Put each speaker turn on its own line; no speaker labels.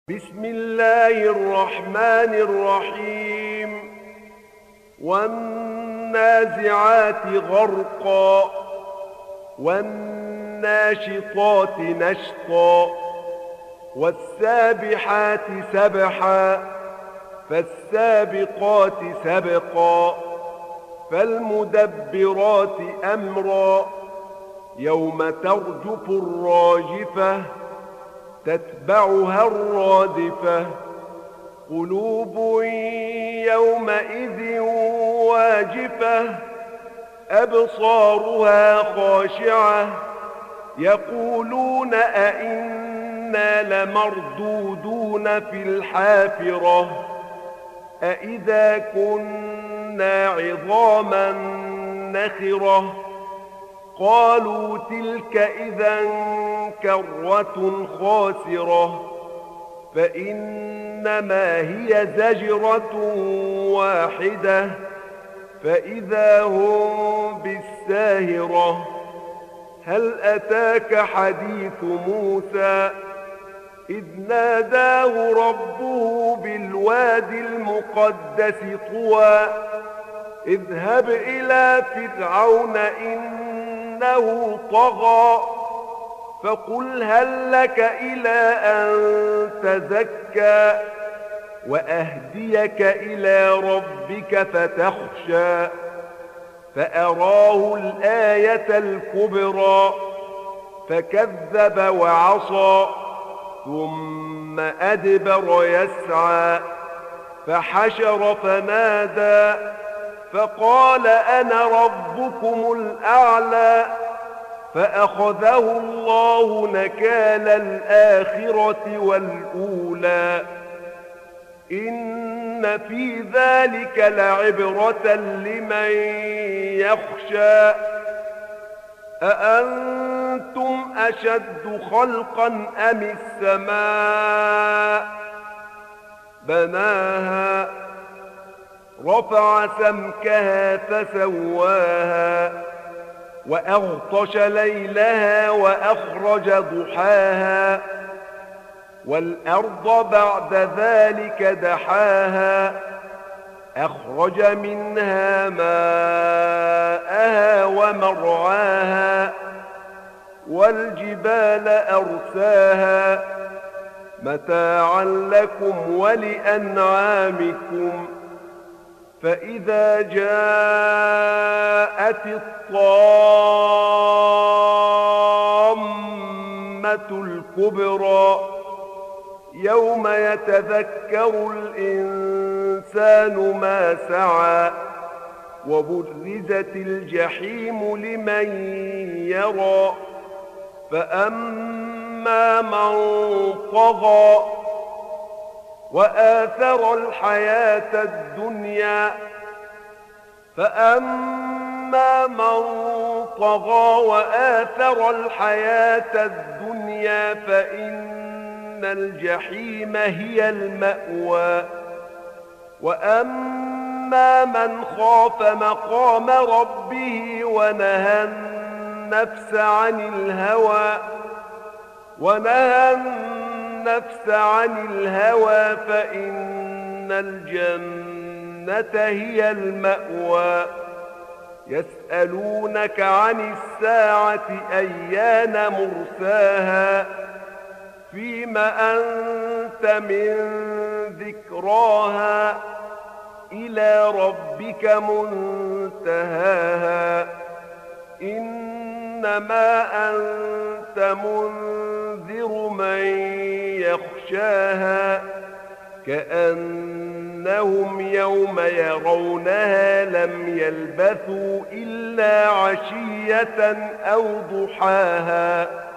بسم الله الرحمن الرحيم والنازعات غرقا والناشطات نشطا والسابحات سبحا فالسابقات سبقا فالمدبرات أمرا يوم ترجف الراجفة تتبعها الرادفة قلوب يومئذ واجفة أبصارها خاشعة يقولون أئنا لمردودون في الحافرة أئذا كنا عظاما نخرة قالوا تلك إذا كرة خاسرة فإنما هي زجرة واحدة فإذا هم بالساهرة هل أتاك حديث موسى إذ ناداه ربه بالوادي المقدس طوى اذهب إلى فرعون إنه طغى فقل هل لك إلى أن تزكى وأهديك إلى ربك فتخشى فأراه الآية الكبرى فكذب وعصى ثم أدبر يسعى فحشر فنادى فقال أنا ربكم الأعلى فأخذه الله نكال الآخرة والأولى إن في ذلك لعبرة لمن يخشى أأنتم أشد خلقا أم السماء بناها رفع سمكها فسواها وأغطش ليلها وأخرج ضحاها والأرض بعد ذلك دحاها أخرج منها ماءها ومرعاها والجبال أرساها متاعا لكم ولأنعامكم فإذا جاءت الطامة الكبرى يوم يتذكر الإنسان ما سعى وبرزت الجحيم لمن يرى فأما من طغى وآثر الحياة الدنيا فأما من طغى وآثر الحياة الدنيا فإن الجحيم هي المأوى وأما من خاف مقام ربه ونهى النفس عن الهوى فإن الجنة هي المأوى يسألونك عن الساعة أيان مرساها فيم أنت من ذكراها إلى ربك منتهاها إنما أنت منذر من يخشاها كأنهم يوم يرونها لم يلبثوا إلا عشية أو ضحاها